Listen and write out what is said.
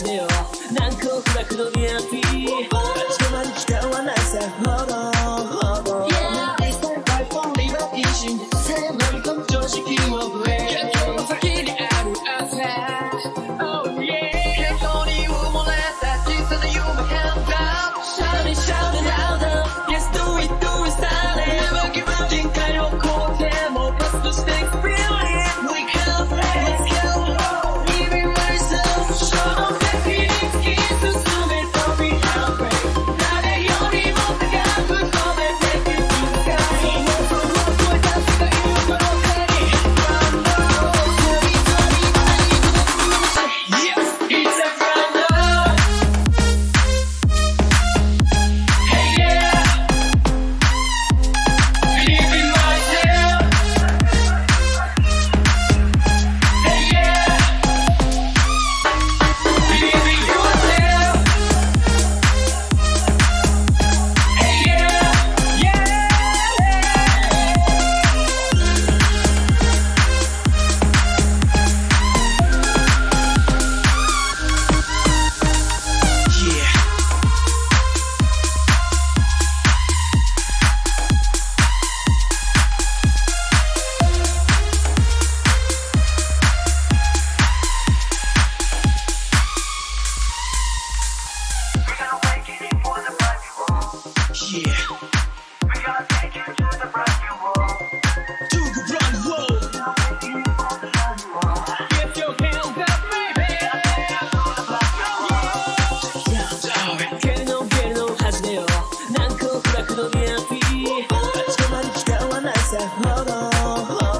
始めよう難攻不落のニアピー立ち止まる時間はないさほど Yeah This time I won't leave up 一心で乗り込む常識をブレイク今日の先にある朝 Oh yeah 結構に埋もれた小さな夢 Hands up Shout it shout it louder Yes do it do it start it Never give up 限界を超えてもうパスとして Experience We can play Let's go Living myself Showの敵に突き進め飛び跳ね誰よりも高く飛べてく To the sky 想像を超えた世界をこの手に Run low 旅旅旅 Yes it's a run low Hey yeah Believe in myself Hey yeah Believe in yourself Hey yeah Yeah Yeah. We gotta take you to the brand new world. To the brand new world. Get your hands up, baby. Get it on 始めよう難攻不落のニアピー立ち止まる時間はないさほど